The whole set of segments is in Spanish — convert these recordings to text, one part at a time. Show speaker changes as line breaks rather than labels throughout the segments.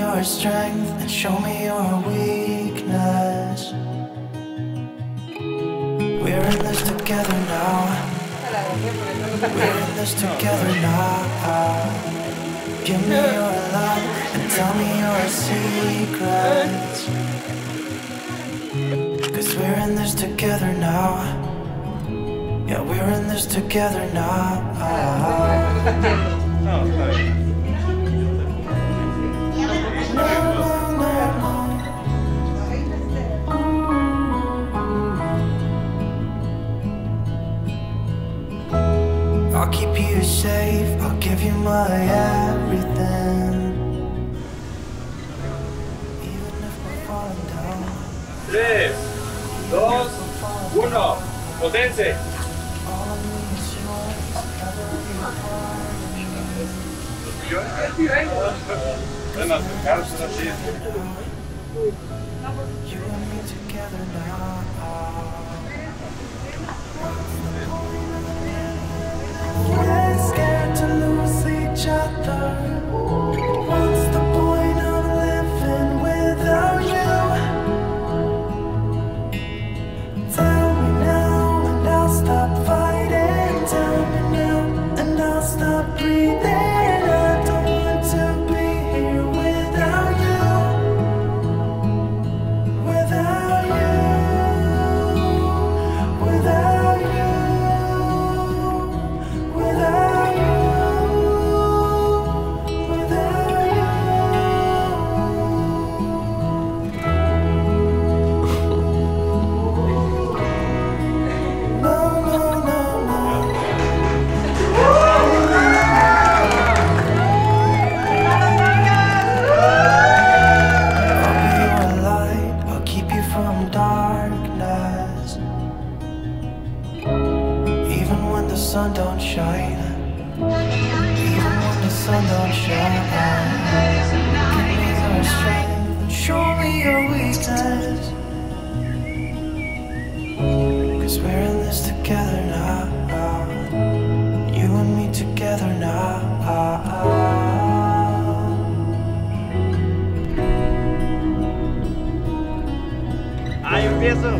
your strength and show me your weakness. We're in this together now. We're in this together now. Give me your love and tell me your secrets. 'Cause we're in this together now. Yeah, we're in this together now. I'll keep you safe, I'll give you my everything. Even if we're falling down.
3, 2, 1, potencia. Ven a acercarse así.
You and me together now. We're scared to lose each other. What's the point of living without you? Tell me now and I'll stop fighting. Tell me now and I'll stop breathing. Sun don't shine. Even when the sun don't shine. Give me your strength, show me your weakness. 'Cause we're in this together now. You and me together now.
Yo empiezo.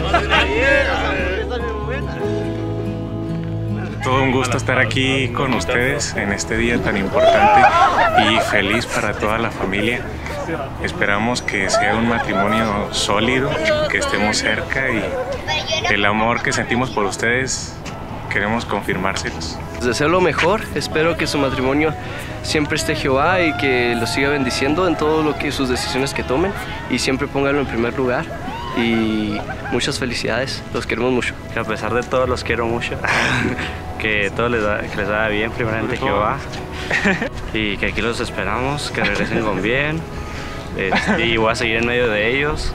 Todo un gusto estar aquí con ustedes en este día tan importante y feliz para toda la familia. Esperamos que sea un matrimonio sólido, que estemos cerca y el amor que sentimos por ustedes queremos confirmárselos.
Les deseo lo mejor, espero que su matrimonio siempre esté Jehová y que lo siga bendiciendo en todo lo que sus decisiones que tomen y siempre pónganlo en primer lugar. Y muchas felicidades, los queremos mucho.
Que a pesar de todo los quiero mucho. Que todo les vaya bien, primeramente Jehová. Y que aquí los esperamos, que regresen con bien. Y voy a seguir en medio de ellos.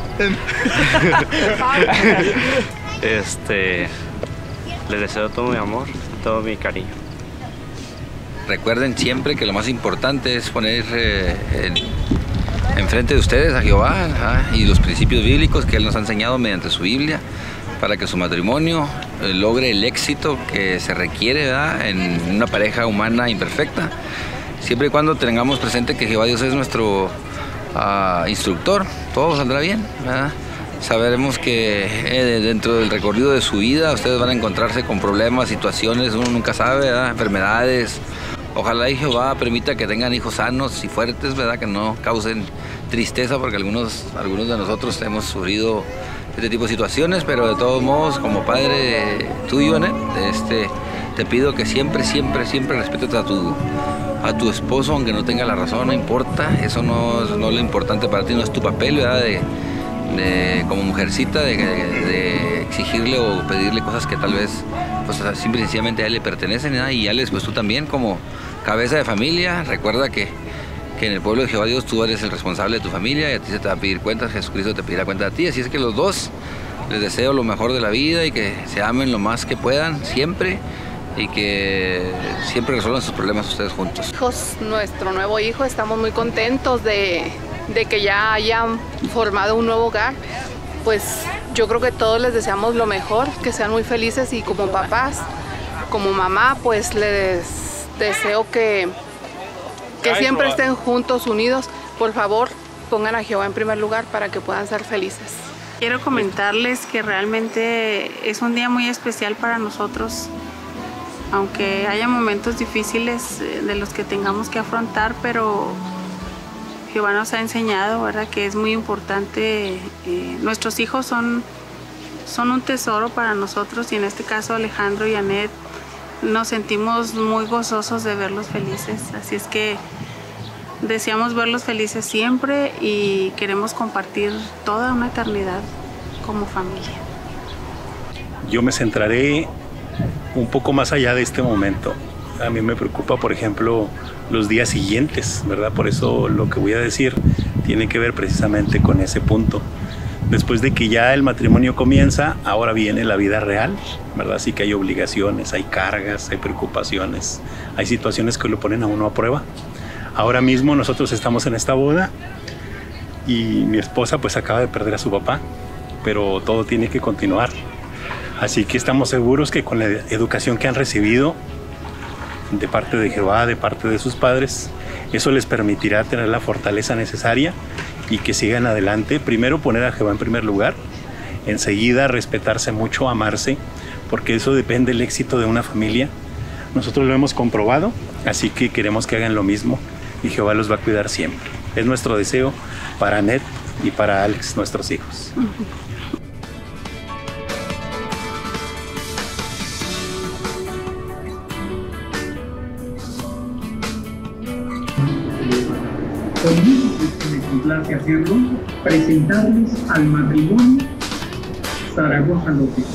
Les deseo todo mi amor, todo mi cariño.
Recuerden siempre que lo más importante es poner enfrente de ustedes a Jehová y los principios bíblicos que Él nos ha enseñado mediante su Biblia para que su matrimonio logre el éxito que se requiere, ¿verdad?, en una pareja humana imperfecta, siempre y cuando tengamos presente que Jehová Dios es nuestro instructor, todo saldrá bien, ¿verdad? Sabremos que dentro del recorrido de su vida ustedes van a encontrarse con problemas, situaciones, uno nunca sabe, ¿verdad?, enfermedades. Ojalá y Jehová permita que tengan hijos sanos y fuertes, ¿verdad?, que no causen tristeza, porque algunos de nosotros hemos sufrido este tipo de situaciones, pero de todos modos, como padre tuyo, ¿no?, te pido que siempre respetes a tu esposo, aunque no tenga la razón, no importa, eso no es lo importante para ti, no es tu papel, ¿verdad?, como mujercita, de exigirle o pedirle cosas que tal vez pues simple y sencillamente a él le pertenecen, ¿verdad? Y a él, pues tú también como cabeza de familia, recuerda que en el pueblo de Jehová Dios tú eres el responsable de tu familia y a ti se te va a pedir cuentas, Jesucristo te pedirá cuenta a ti, así es que los dos les deseo lo mejor de la vida y que se amen lo más que puedan siempre y que siempre resuelvan sus problemas ustedes juntos.
Hijos, nuestro nuevo hijo, estamos muy contentos de que ya hayan formado un nuevo hogar. Pues yo creo que todos les deseamos lo mejor, que sean muy felices, y como papás, como mamá, pues les deseo que siempre estén juntos, unidos, por favor, pongan a Jehová en primer lugar para que puedan ser felices.
Quiero comentarles que realmente es un día muy especial para nosotros, aunque haya momentos difíciles de los que tengamos que afrontar, pero Jehová nos ha enseñado, ¿verdad?, que es muy importante. Nuestros hijos son un tesoro para nosotros, y en este caso Alejandro y Anet nos sentimos muy gozosos de verlos felices, así es que deseamos verlos felices siempre y queremos compartir toda una eternidad como familia.
Yo me centraré un poco más allá de este momento. A mí me preocupa, por ejemplo, los días siguientes, ¿verdad? Por eso lo que voy a decir tiene que ver precisamente con ese punto. Después de que ya el matrimonio comienza, ahora viene la vida real, ¿verdad? Así que hay obligaciones, hay cargas, hay preocupaciones, hay situaciones que lo ponen a uno a prueba. Ahora mismo nosotros estamos en esta boda y mi esposa pues acaba de perder a su papá, pero todo tiene que continuar. Así que estamos seguros que con la educación que han recibido de parte de Jehová, de parte de sus padres, eso les permitirá tener la fortaleza necesaria y que sigan adelante. Primero poner a Jehová en primer lugar, enseguida respetarse mucho, amarse, porque eso depende del éxito de una familia. Nosotros lo hemos comprobado, así que queremos que hagan lo mismo y Jehová los va a cuidar siempre. Es nuestro deseo para Anet y para Alex, nuestros hijos.
Me complace hacerlo, presentarles al matrimonio Zaragoza López.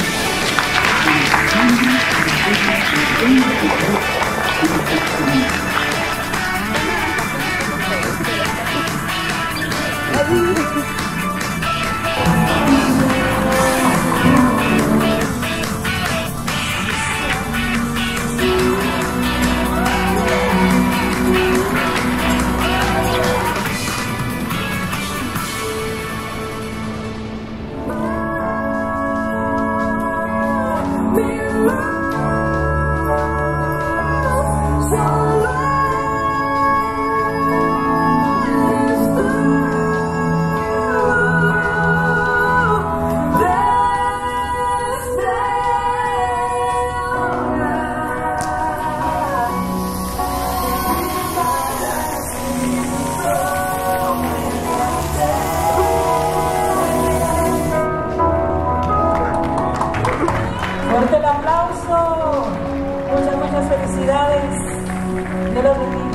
Fuerte el aplauso. Muchas felicidades. Dios los bendiga.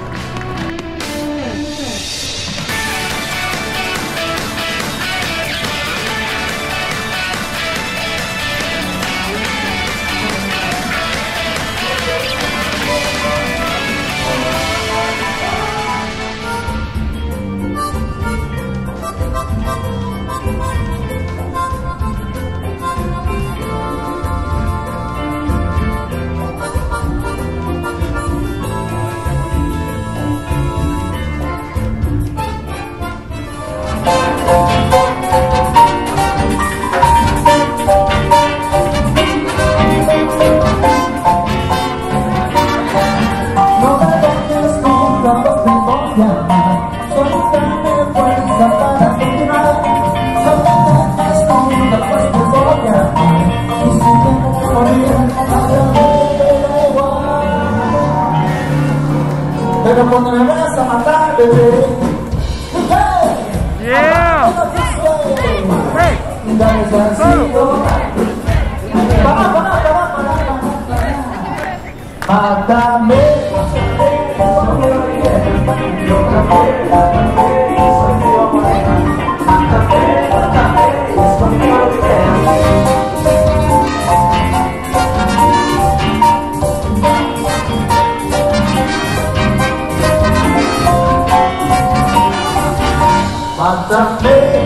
Pero cuando me vas a matar, bebé, dame chancito. Mátame. Mátame.